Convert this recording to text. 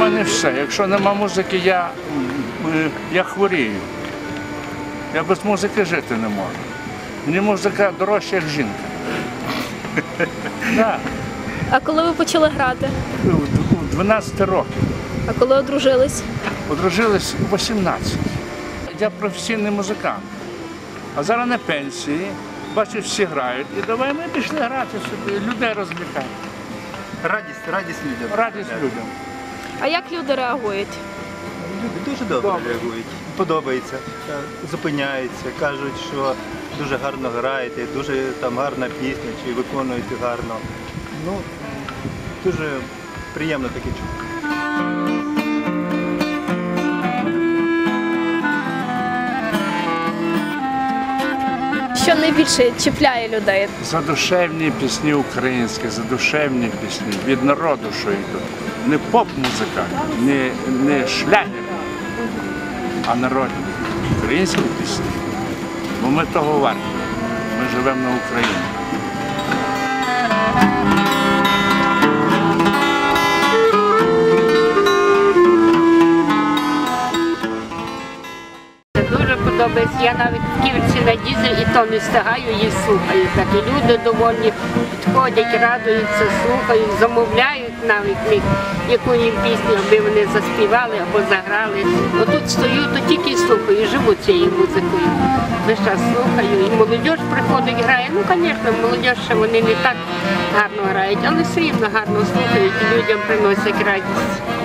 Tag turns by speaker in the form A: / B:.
A: мене все. Якщо нема музики, я хворію. Я без музики жити не можу. Мені музика дорожча, як жінка. Да.
B: А коли ви почали грати?
A: У 12 років.
B: А коли одружились?
A: Одружились у 18. Я професійний музикант. А зараз на пенсії. Бачу, всі грають. І давай ми пішли грати собі, людей розвлікати.
C: Радість людям.
A: Радість людям.
B: А як люди реагують?
C: Люди дуже добре реагують. Подобається, зупиняються, кажуть, що дуже гарно граєте, дуже там гарна пісня, чи виконуєте гарно. Ну, дуже приємно таке чути.
B: Що найбільше чіпляє людей?
A: Задушевні пісні українські, задушевні пісні, від народу, що йдуть. Не поп-музика, не шлягер, а народні. Українські пісні. Бо ми того варті. Ми живемо на Україні.
D: Дуже подобається. Я навіть в Ківерці на дізель і то не встигаю, їх слухаю. Так і люди довольні підходять, радуються, слухають, замовляють навіть яку їм пісню, аби вони заспівали або заграли. Отут стою, то тільки слухаю, живу цією музикою. Весь час слухаю. І молодь приходить, грає. Ну, звісно, молодь ще вони не так гарно грають, але все рівно гарно слухають і людям приносять радість.